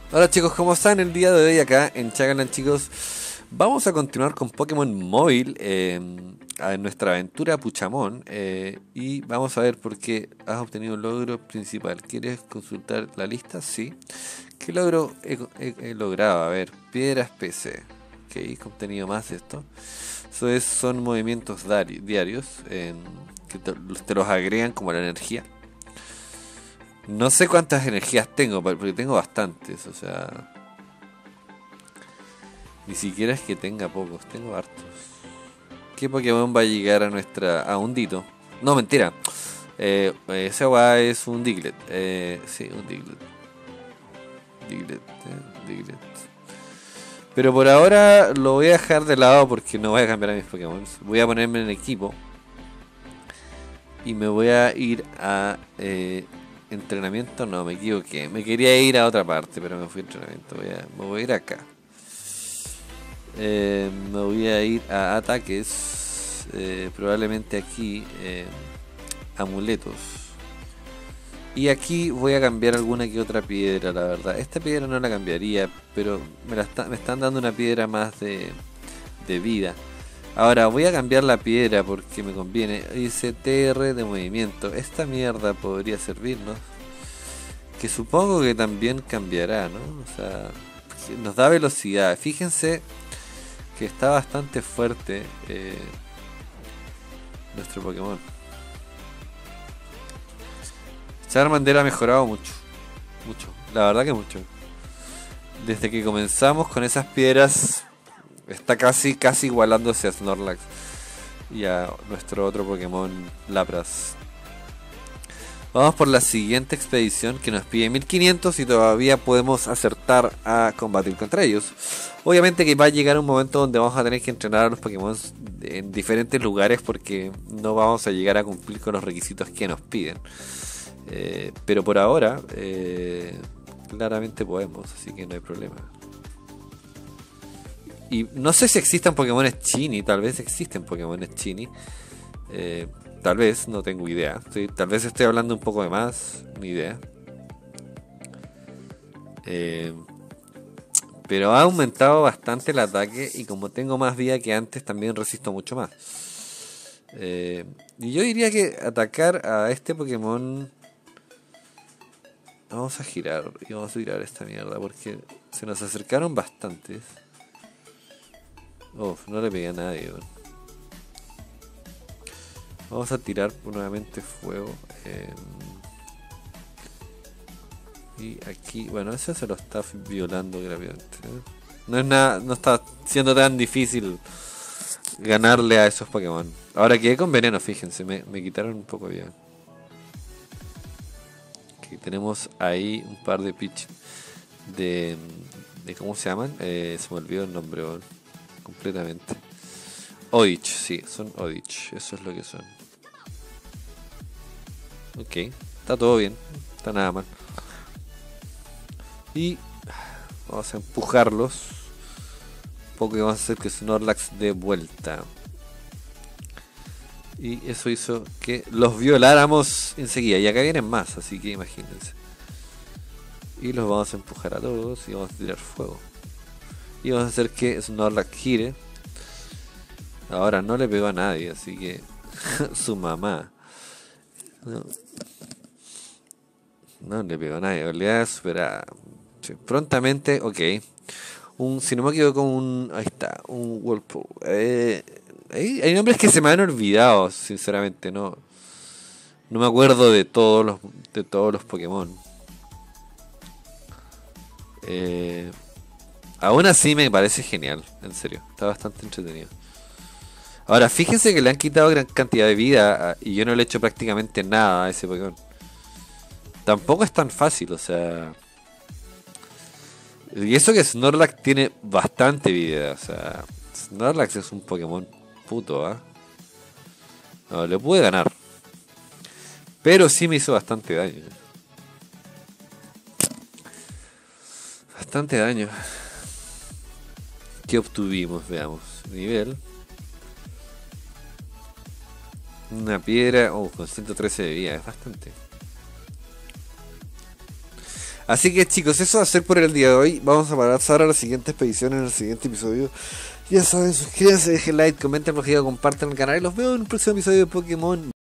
Hola chicos, ¿cómo están? El día de hoy acá en Chagalan, chicos, vamos a continuar con Pokémon Móvil en nuestra aventura Puchamón, y vamos a ver por qué has obtenido un logro principal. ¿Quieres consultar la lista? Sí. ¿Qué logro he logrado? A ver, piedras PC. Ok, he obtenido más de esto. Son movimientos diarios, que te los agregan como la energía. No sé cuántas energías tengo, porque tengo bastantes, o sea, ni siquiera es que tenga pocos, tengo hartos. ¿Qué Pokémon va a llegar a a un Dito? No, mentira. Ese agua es un Diglett. Sí, un Diglett. Diglett. Pero por ahora lo voy a dejar de lado porque no voy a cambiar a mis Pokémon. Voy a ponerme en equipo y me voy a ir a entrenamiento. No, me equivoqué. Me quería ir a otra parte, pero me fui a entrenamiento. Me voy a ir acá. Me voy a ir a ataques. Probablemente aquí. Amuletos. Y aquí voy a cambiar alguna que otra piedra, la verdad. Esta piedra no la cambiaría, pero me están dando una piedra más de vida. Ahora voy a cambiar la piedra porque me conviene. Dice TR de movimiento. Esta mierda podría servirnos. Que supongo que también cambiará, ¿no? O sea, nos da velocidad. Fíjense que está bastante fuerte nuestro Pokémon. Charmander ha mejorado mucho. Mucho. La verdad que mucho. Desde que comenzamos con esas piedras, está casi igualándose a Snorlax y a nuestro otro Pokémon Lapras. Vamos por la siguiente expedición que nos pide 1500 y todavía podemos acertar a combatir contra ellos. Obviamente que va a llegar un momento donde vamos a tener que entrenar a los Pokémon en diferentes lugares porque no vamos a llegar a cumplir con los requisitos que nos piden. Pero por ahora, claramente podemos, así que no hay problema. Y no sé si existan Pokémon Chini, tal vez existen Pokémon Chini. Tal vez, no tengo idea. Sí, tal vez estoy hablando un poco de más, ni idea. Eh, pero ha aumentado bastante el ataque y como tengo más vida que antes, también resisto mucho más. Y yo diría que atacar a este Pokémon... Vamos a girar y vamos a tirar esta mierda porque se nos acercaron bastantes. Uf, no le pegué a nadie. Bueno. Vamos a tirar nuevamente fuego. Y aquí, bueno, eso se lo está violando gravemente. No es nada, no está siendo tan difícil ganarle a esos Pokémon. Ahora quedé con veneno, fíjense, me quitaron un poco bien. Okay, tenemos ahí un par de pitch de ¿cómo se llaman? Se me olvidó el nombre completamente. Odich, sí, son Odich, eso es lo que son. Ok, está todo bien, está nada mal. Y vamos a empujarlos. Un poco que vamos a hacer que Snorlax dé vuelta. Y eso hizo que los violáramos enseguida. Y acá vienen más, así que imagínense. Y los vamos a empujar a todos y vamos a tirar fuego. Y vamos a hacer que Snorlax gire. Ahora no le pegó a nadie, así que su mamá. No, no le pegó a nadie, habilidad superada. Sí, prontamente, ok. Si no me equivoco, ahí está, un Whirlpool. Hay nombres que se me han olvidado, sinceramente, no me acuerdo de todos los Pokémon. Aún así me parece genial, en serio, está bastante entretenido. Ahora, fíjense que le han quitado gran cantidad de vida y yo no le he hecho prácticamente nada a ese Pokémon. Tampoco es tan fácil, o sea... Y eso que Snorlax tiene bastante vida, o sea... Snorlax es un Pokémon puto, ¿ah? No, le pude ganar. Pero sí me hizo bastante daño. Bastante daño. ¿Qué obtuvimos? Veamos. Nivel. Una piedra. Oh, con 113 de vida. Es bastante. Así que chicos, eso va a ser por el día de hoy. Vamos a pasar a la siguiente expedición en el siguiente episodio. Ya saben, suscríbanse, dejen like, comenten, compartan el canal y los veo en un próximo episodio de Pokémon.